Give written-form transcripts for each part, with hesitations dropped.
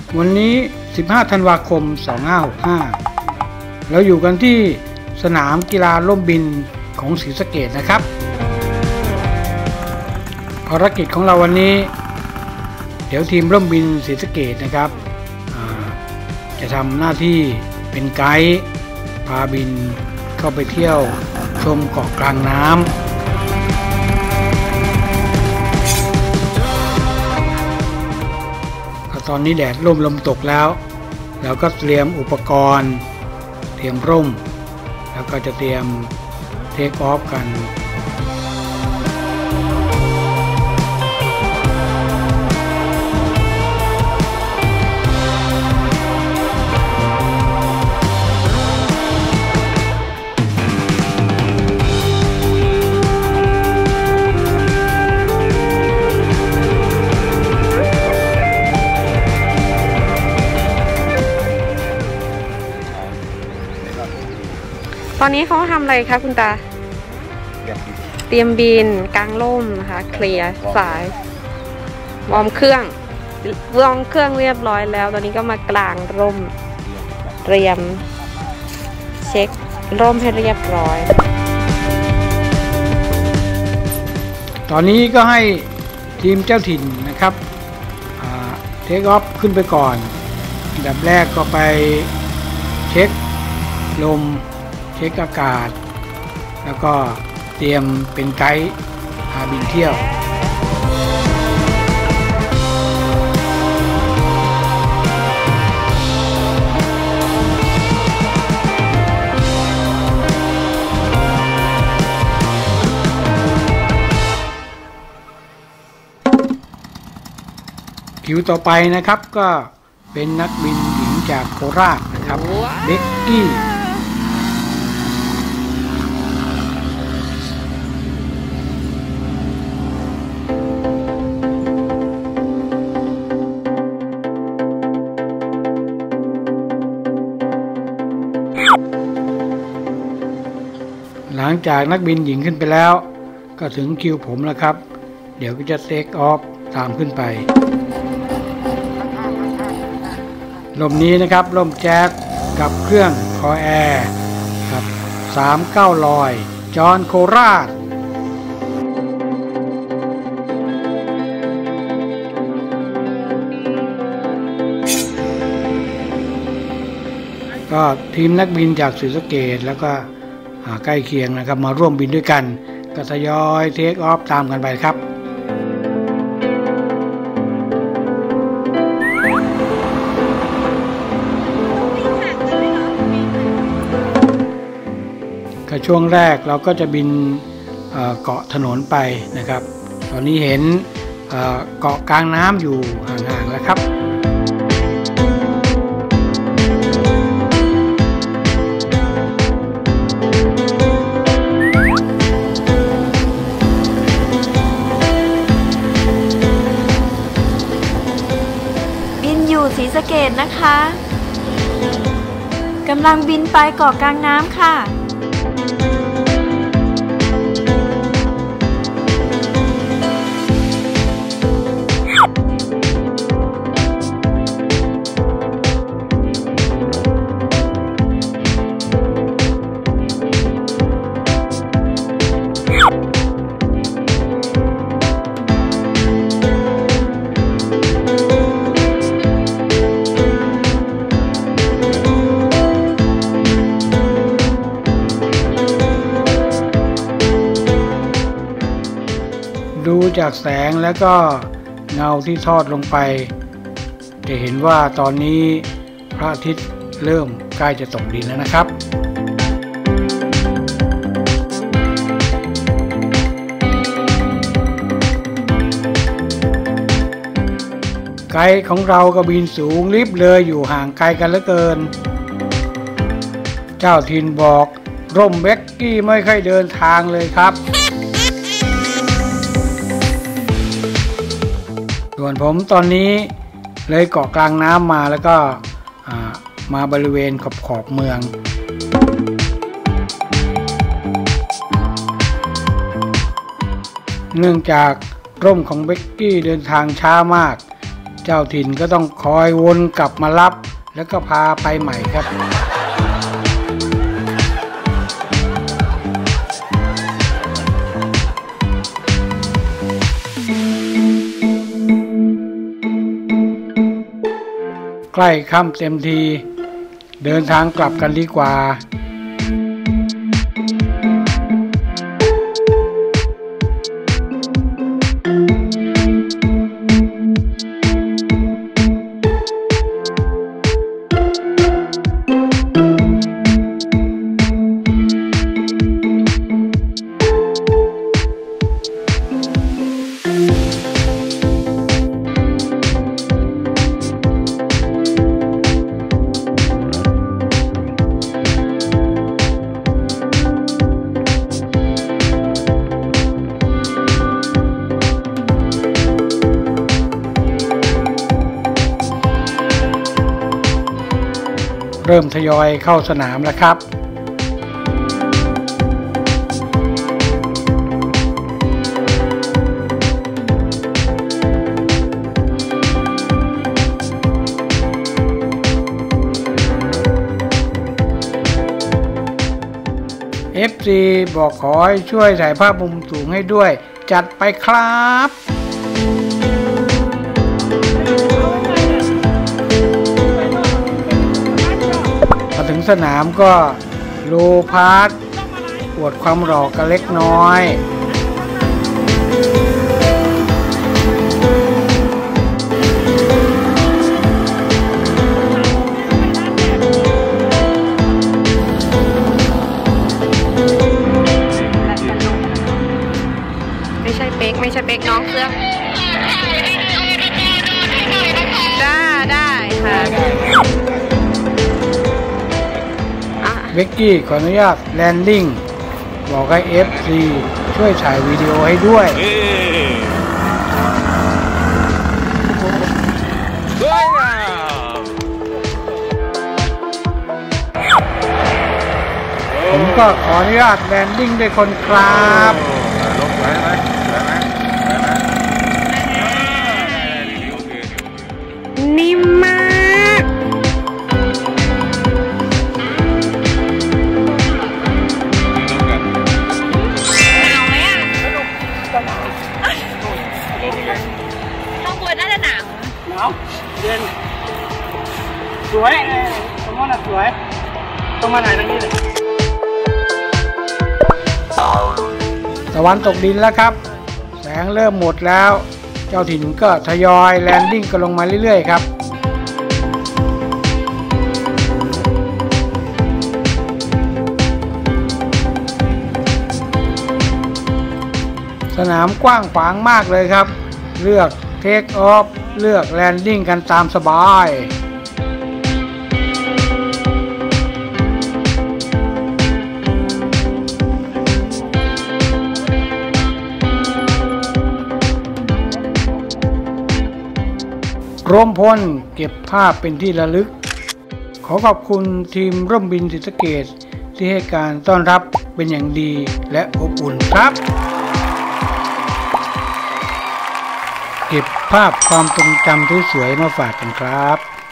วันนี้15ธันวาคม2565เราอยู่กันที่สนามกีฬาร่มบินของศรีสะเกษนะครับภารกิจของเราวันนี้เดี๋ยวทีมร่มบินศรีสะเกษนะครับจะทำหน้าที่เป็นไกด์พาบินเข้าไปเที่ยวชมเกาะกลางน้ำตอนนี้แดดร่มลมตกแล้วเราก็เตรียมอุปกรณ์เตรียมร่มแล้วก็จะเตรียมเทคออฟกันตอนนี้เขาทำอะไรคะคุณตาเตรียมบินกลางร่มนะคะเคลียร์สายวอร์มเครื่องเรียบร้อยแล้วตอนนี้ก็มากลางร่มเตรียมเช็คร่มให้เรียบร้อยตอนนี้ก็ให้ทีมเจ้าถิ่นนะครับเทคออฟขึ้นไปก่อนอันดับแรกก็ไปเช็คลมเช็คอากาศแล้วก็เตรียมเป็นไกด์พาบินเที่ยวคิวต่อไปนะครับก็เป็นนักบินหญิงจากโคราชนะครับเบกกี้หลังจากนักบินหญิงขึ้นไปแล้วก็ถึงคิวผมแล้วครับเดี๋ยวก็จะเทคออฟตามขึ้นไปลมนี้นะครับลมแจ๊สกับเครื่องคอแอร์กับ39จอห์นโคราชก็ทีมนักบินจากศรีสะเกษแล้วก็ใกล้เคียงนะครับมาร่วมบินด้วยกันก็ทยอยเทคออฟตามกันไปครับก็ช่วงแรกเราก็จะบินเกาะถนนไปนะครับตอนนี้เห็นเกาะกลางน้ำอยู่ห่างๆแล้วครับศรีสะเกษนะคะกำลังบินไปเกาะกลางน้ำค่ะดูจากแสงแล้วก็เงาที่ทอดลงไปจะเห็นว่าตอนนี้พระอาทิตย์เริ่มใกล้จะตกดินแล้วนะครับไกด์ของเราก็บินสูงลิบเลยอยู่ห่างไกลกันเหลือเกินเจ้าถิ่นบอกร่มเบกกี้ไม่ค่อยเดินทางเลยครับส่วนผมตอนนี้เลยเกาะกลางน้ำมาแล้วก็มาบริเวณขอบเมืองเนื่องจากร่มของเบกกี้เดินทางช้ามากเจ้าถิ่นก็ต้องคอยวนกลับมารับแล้วก็พาไปใหม่ครับใกล้ค่ำเต็มทีเดินทางกลับกันดีกว่าเริ่มทยอยเข้าสนามแล้วครับ FC บอกขอให้ช่วยถ่ายภาพมุมสูงให้ด้วยจัดไปครับมาถึงสนามก็โลพาร์ทอวดความหล่อกันเล็กน้อยไม่ใช่เป๊กน้องเครื่องได้ค่ะเบกกี้ขออนุญาตแลนดิ้งบอกให้ FC ช่วยถ่ายวิดีโอให้ด้วยผมก็ขออนุญาตแลนดิ้งด้วยคนครับนิ่มมากหนาวไหมอ่ะข้างบนน่าจะหนาวเย็นสวยตรงนั้นน่ะสวยต้องมาไหนตรงนี้เลยตะวันตกดินแล้วครับแสงเริ่มหมดแล้วเจ้าถิ่นก็ทยอยแลนดิ้งกันลงมาเรื่อยๆครับสนามกว้างขวางมากเลยครับเลือกเทคออฟเลือกแลนดิ้งกันตามสบายร่วมพลเก็บภาพเป็นที่ระลึกขอขอบคุณทีมร่มบินศรีสะเกษที่ให้การต้อนรับเป็นอย่างดีและอบอุ่นครับเก็บภาพความทรงจำสวยๆมาฝากกันครับ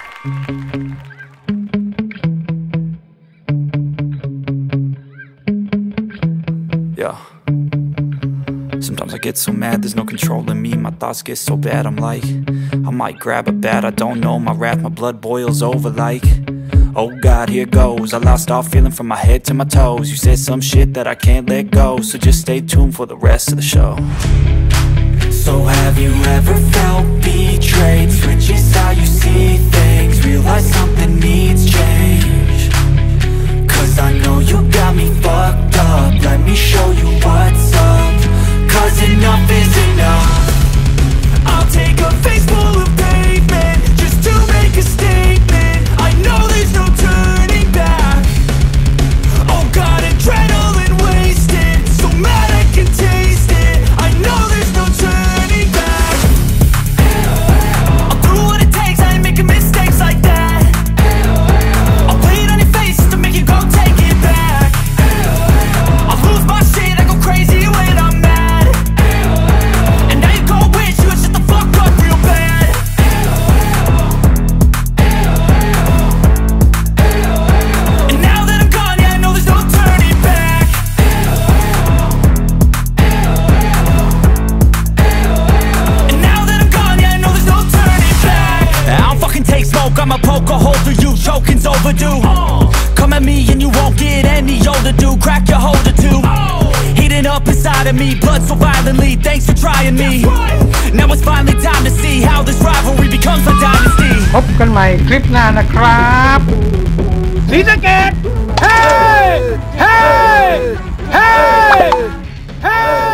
Sometimes I get so mad, there's no controlling me. My thoughts get so bad, I'm like, I might grab a bat, I don't know. My wrath, my blood boils over like, oh God, here goes. I lost all feeling from my head to my toes. You said some shit that I can't let go, so just stay tuned for the rest of the show. So have you ever felt betrayed? Switches how you see things, realize something needs change. Cause I know you got me fucked up, let me show you what's up. Cause enough is enough. I'll take a face full of pavement just to make a statement. I know there's no turning back. Oh God, adrenaline wasted, so mad I can taste it. I know there's no turning back. I'll do what it takes, I ain't making mistakes. choke, I'ma poke a hole through you. Choking's overdue. Come at me and you won't get any older, dude. Crack your holder too. Heating up inside of me, blood so violently. Thanks for trying me. Now it's finally time to see how this rivalry becomes a dynasty. พบกันใหม่คลิปหน้านะครับศรีสะเกษเฮ้เฮ้เฮ้เฮ้